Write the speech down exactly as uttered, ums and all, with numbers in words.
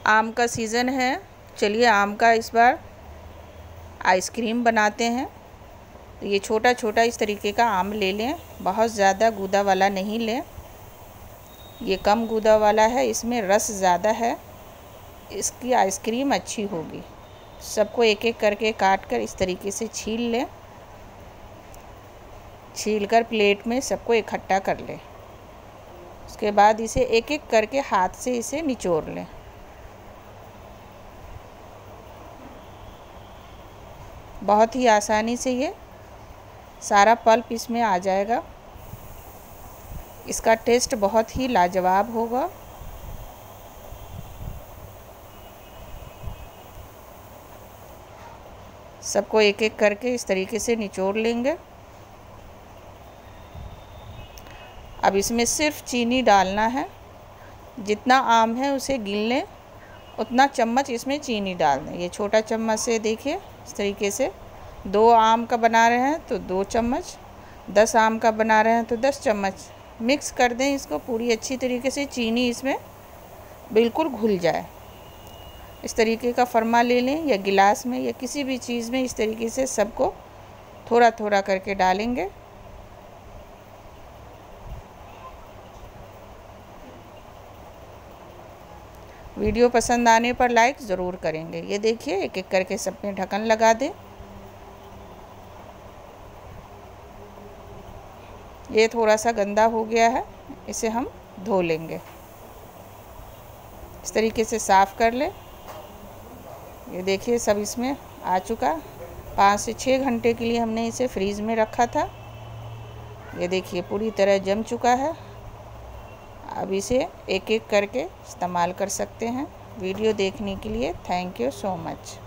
आम का सीज़न है, चलिए आम का इस बार आइसक्रीम बनाते हैं। तो ये छोटा छोटा इस तरीके का आम ले लें, बहुत ज़्यादा गूदा वाला नहीं लें। ये कम गूदा वाला है, इसमें रस ज़्यादा है, इसकी आइसक्रीम अच्छी होगी। सबको एक एक करके काट कर इस तरीके से छील लें। छील कर प्लेट में सबको इकट्ठा कर लें। उसके बाद इसे एक एक करके हाथ से इसे निचोड़ लें। बहुत ही आसानी से ये सारा पल्प इसमें आ जाएगा। इसका टेस्ट बहुत ही लाजवाब होगा। सबको एक एक करके इस तरीके से निचोड़ लेंगे। अब इसमें सिर्फ चीनी डालना है। जितना आम है उसे गिन लें, उतना चम्मच इसमें चीनी डाल दें। ये छोटा चम्मच से देखिए इस तरीके से, दो आम का बना रहे हैं तो दो चम्मच, दस आम का बना रहे हैं तो दस चम्मच। मिक्स कर दें इसको पूरी अच्छी तरीके से, चीनी इसमें बिल्कुल घुल जाए। इस तरीके का फरमा ले लें, या गिलास में या किसी भी चीज़ में इस तरीके से सबको थोड़ा थोड़ा करके डालेंगे। वीडियो पसंद आने पर लाइक ज़रूर करेंगे। ये देखिए एक एक करके सब में ढक्कन लगा दें। ये थोड़ा सा गंदा हो गया है, इसे हम धो लेंगे। इस तरीके से साफ़ कर लें। ये देखिए सब इसमें आ चुका। पाँच से छः घंटे के लिए हमने इसे फ्रीज़ में रखा था। ये देखिए पूरी तरह जम चुका है। अब इसे एक एक करके इस्तेमाल कर सकते हैं। वीडियो देखने के लिए थैंक यू सो मच।